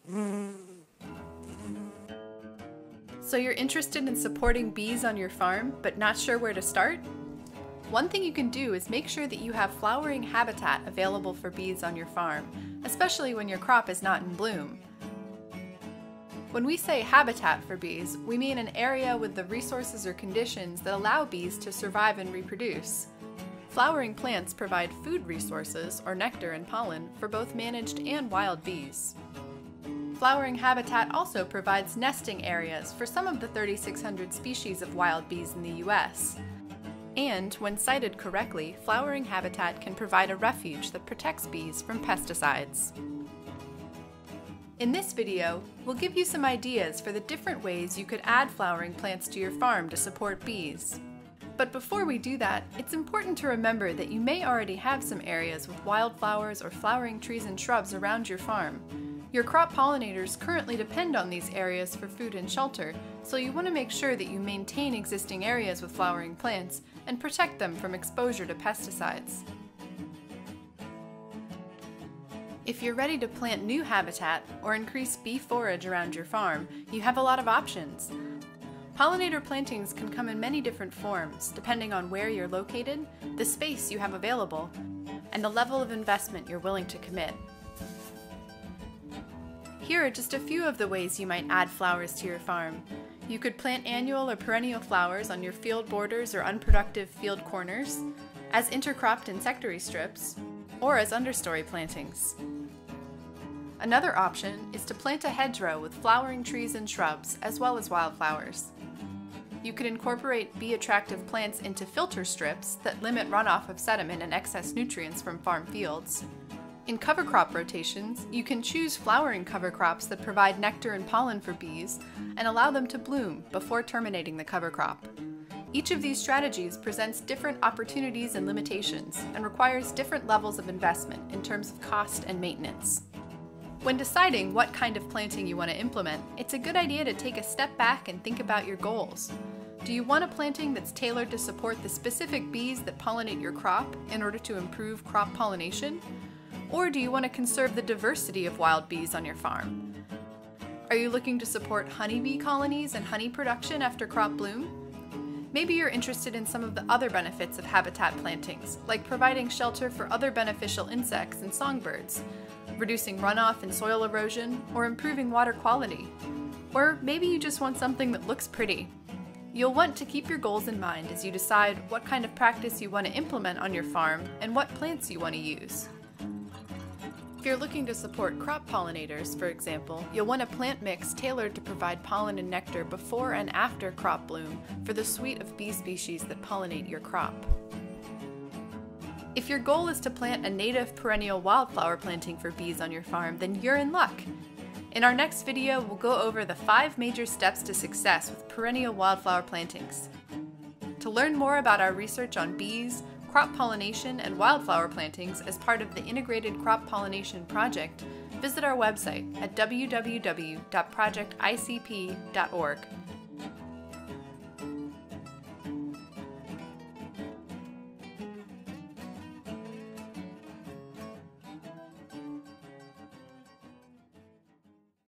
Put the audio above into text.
So you're interested in supporting bees on your farm, but not sure where to start? One thing you can do is make sure that you have flowering habitat available for bees on your farm, especially when your crop is not in bloom. When we say habitat for bees, we mean an area with the resources or conditions that allow bees to survive and reproduce. Flowering plants provide food resources, or nectar and pollen, for both managed and wild bees. Flowering habitat also provides nesting areas for some of the 3,600 species of wild bees in the US. And, when sited correctly, flowering habitat can provide a refuge that protects bees from pesticides. In this video, we'll give you some ideas for the different ways you could add flowering plants to your farm to support bees. But before we do that, it's important to remember that you may already have some areas with wildflowers or flowering trees and shrubs around your farm. Your crop pollinators currently depend on these areas for food and shelter, so you want to make sure that you maintain existing areas with flowering plants and protect them from exposure to pesticides. If you're ready to plant new habitat or increase bee forage around your farm, you have a lot of options. Pollinator plantings can come in many different forms, depending on where you're located, the space you have available, and the level of investment you're willing to commit. Here are just a few of the ways you might add flowers to your farm. You could plant annual or perennial flowers on your field borders or unproductive field corners, as intercropped insectary strips, or as understory plantings. Another option is to plant a hedgerow with flowering trees and shrubs, as well as wildflowers. You could incorporate bee-attractive plants into filter strips that limit runoff of sediment and excess nutrients from farm fields. In cover crop rotations, you can choose flowering cover crops that provide nectar and pollen for bees and allow them to bloom before terminating the cover crop. Each of these strategies presents different opportunities and limitations and requires different levels of investment in terms of cost and maintenance. When deciding what kind of planting you want to implement, it's a good idea to take a step back and think about your goals. Do you want a planting that's tailored to support the specific bees that pollinate your crop in order to improve crop pollination? Or do you want to conserve the diversity of wild bees on your farm? Are you looking to support honeybee colonies and honey production after crop bloom? Maybe you're interested in some of the other benefits of habitat plantings, like providing shelter for other beneficial insects and songbirds, reducing runoff and soil erosion, or improving water quality. Or maybe you just want something that looks pretty. You'll want to keep your goals in mind as you decide what kind of practice you want to implement on your farm and what plants you want to use. If you're looking to support crop pollinators, for example, you'll want a plant mix tailored to provide pollen and nectar before and after crop bloom for the suite of bee species that pollinate your crop. If your goal is to plant a native perennial wildflower planting for bees on your farm, then you're in luck. In our next video, we'll go over the 5 major steps to success with perennial wildflower plantings. To learn more about our research on bees, crop pollination, and wildflower plantings as part of the Integrated Crop Pollination Project, visit our website at www.projecticp.org.